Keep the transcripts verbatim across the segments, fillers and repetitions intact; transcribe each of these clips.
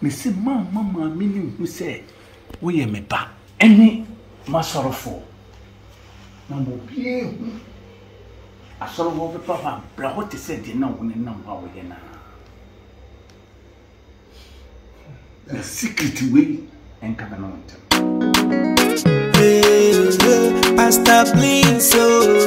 me say mama mama meaning who say we me ba any masorofo na mo bie asorofo papa bra what said na woni na wa we na the secret way and covenant Pasta please so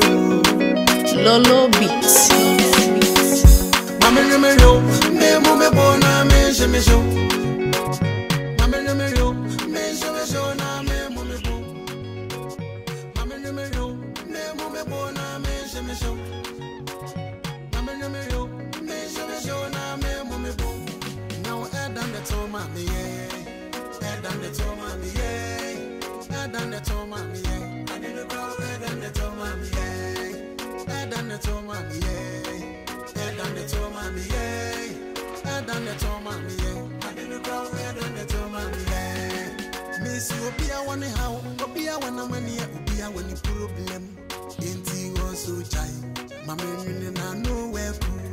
Lolo beats Mama me yo me mo me bona me je me jo Mama me yo me je me jo na me mo me bo Mama me yo me mo me bona me je me jo Mama me yo me je me jo na me mo me bo Now add on the to mama yeah add on the to mama yeah add on the to mama yeah I need to go add on the to mama yeah add on the to mama yeah add on the to mama yeah add on the to mama yeah I need to go add on the to mama yeah Miss you be a one how be a one money be a one problem inti was so chai mama me na no where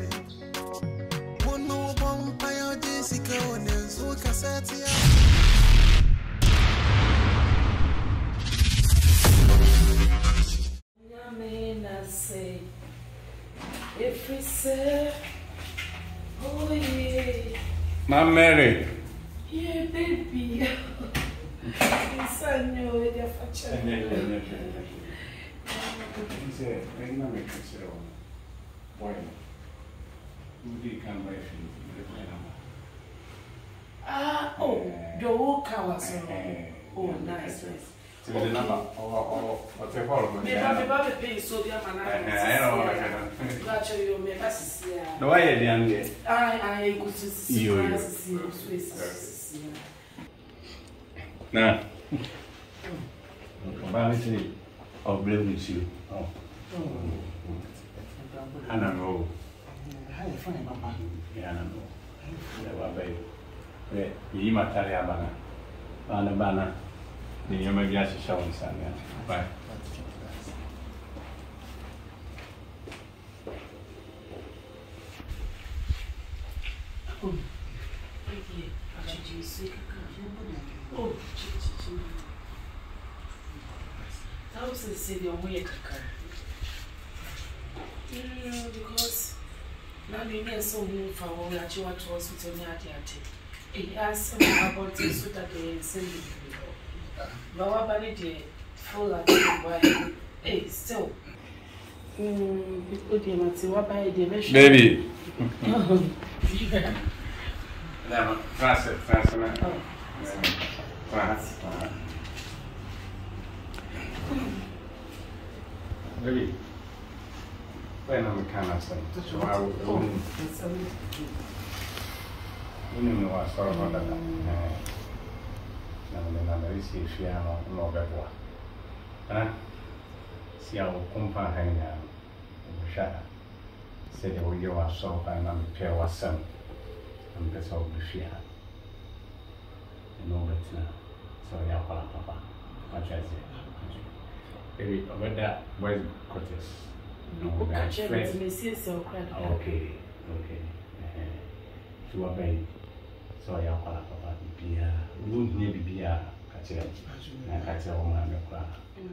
one no bomb pio Jessica on so cassette say if we say oh yeah my Mary yeah baby son you with your future say I know me consider boy who did come by ah oh the whole car oh nice nice so the number or what's the problem? Me ba me ba be pay so dia mana. I know what I can. Got you me ba sisia. No why e dey ande? Ai ai go sisi. Yo yo. Na. Ba me say oh blame with you. Oh. Ana no. Hi fine mama. Ya na no. Ya ba bai. We yi matari abana. Bana bana. You may be asked to show inside. Bye. Oh, oh, I was to say the way because now you need so move for what we actually want to hospital near the He asked me about this so that they send me. Bawa bani de full like why eh still mm people dey mati wa buy dey measure baby Lema fast fast man oh fast baby when I'm kind of saying so I will you know what sort of that na na na isi fia no no beboa ana si a kompa hanya sha se de wo yo aso pa na me pe wasam am pe so bi fia no betina so ya pala papa ma chaze baby over that where's Curtis no ka chere me si se o kwa okay okay eh tu abai so ya pala papa bia won't need bia kachira na kachira o ma me kwa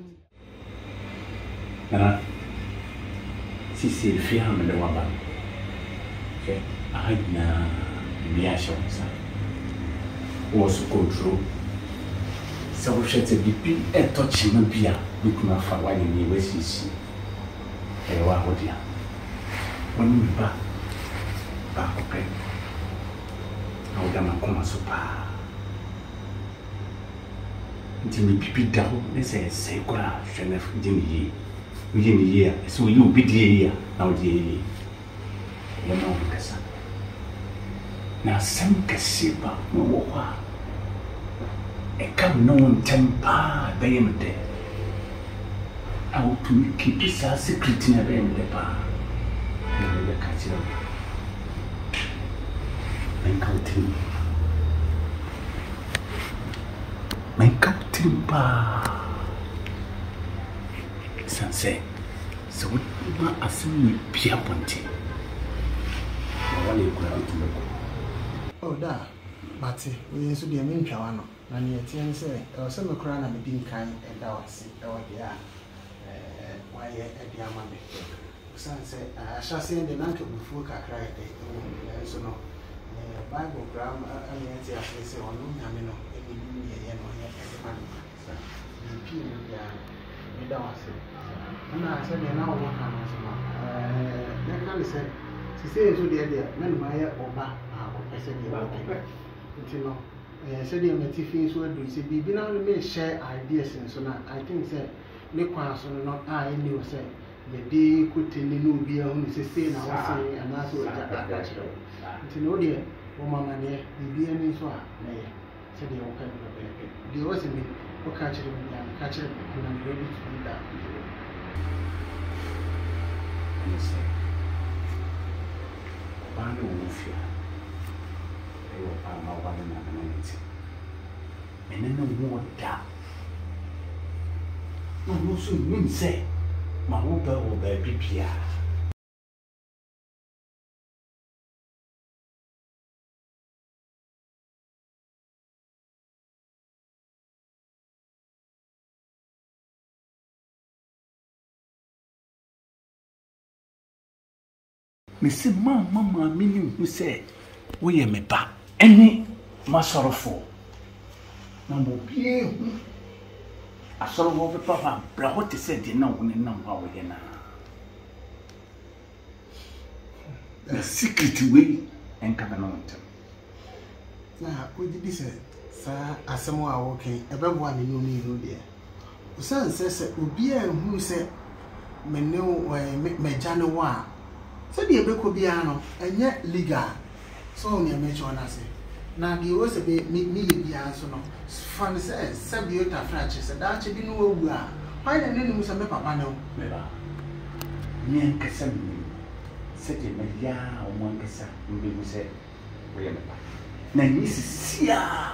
na sisi fi ha me de waba ke ahina bia shonsa was control so we shete bibi e touch na bia bikuma fa wani ni wesisi e wa hodia woni ba ba ko pe na o dama koma so pa ndimi pipi dawo nese se kura hwene ndimi yi ndimi yi so yi obi die yi na o die yi ya na o kasa na sam kase ba no wo kwa e kam no tempa da yemde I want to keep this a secret in a bend the bar. And the catcher. My counting. My counting bar. Sunset. So what I assume Pia Ponte. I want you to go. Oh, da. Mate, we so the main piano. Na ne tie say, e so me kra na me din kan e da wase e wo dia eh why e dia ma me. San say a sha say de nanke bufu kakra e de so no eh Bible gram a me tie ase say onu nyame no e bi ni ye no ye e ma no. Sa ni pi ni dia me da wase. Na say de na wo kan no so no eh de kan say si say so de dia men ma ye oba a ko pese de ba ko. Ntino eh said you met if so do say bibi na me share ideas and so na I think say me kwa so no I knew say the day could tell no be a hu say say na wa say and na so ja ka ka chiro ntino de wo mama ne bibi ani so a na ye said you can be the was me o ka chiro me ya ka chiro na me ready to do that and say bando ufia Ama wale na kananiti. Menene mwota. No no so minse. Ma wo ba wo ba bibia. Me se mama mama mini hu se wo ye me ba. Any masorofo na mo bie hu asorofo be papa bra ho te se de na wo ne na wo ye na the secret way en ka na wonte na ko di se sa Asamoah Gyan e be bo ani no ni no de o san se se obi a hu se me ne me jane wa se de be ko bia no enye legal so me me chona se na di o se be mi mi bia so no fan se se bi o ta frache se da che bi no wu a why na ne mu se me papa no me ba ni en kasa mi se de me ya o mo kasa mbi mu se wo ye me ba na ni sisia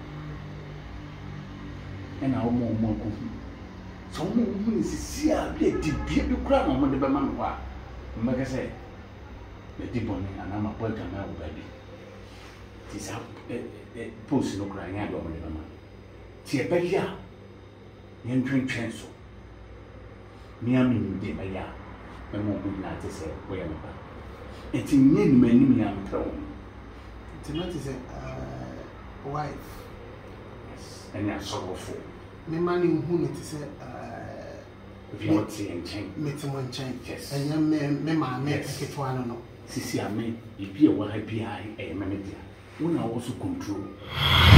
ena o mo mo ko so mo mo ni sisia bi di bi bi kura na mo de be ma no wa me kasa le diboni ana ma po ka na o ba bi Tisa post no crying out on the mama. Tia Beya, Yan drink chancel. Miami de Maya, and won't be not to say, where am I? It's in yin many am thrown. It's not is a wife. Yes, and that's sorrowful. Me money whom it is a if you're saying change, meet one change. Yes, and young men, me ma make it one no. Sissy, I may be a one happy eye, a manager. When I also control.